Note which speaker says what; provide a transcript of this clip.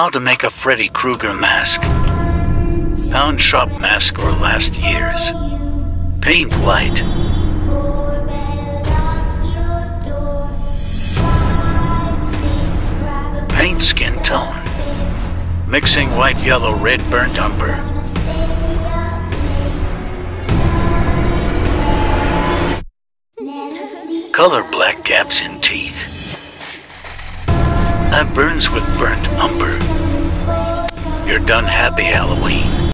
Speaker 1: How to make a Freddy Krueger mask. Pound shop mask or last year's. Paint white. Paint skin tone. Mixing white, yellow, red, burnt umber. Color black gaps in teeth. That burns with burnt umber. You're done. Happy Halloween.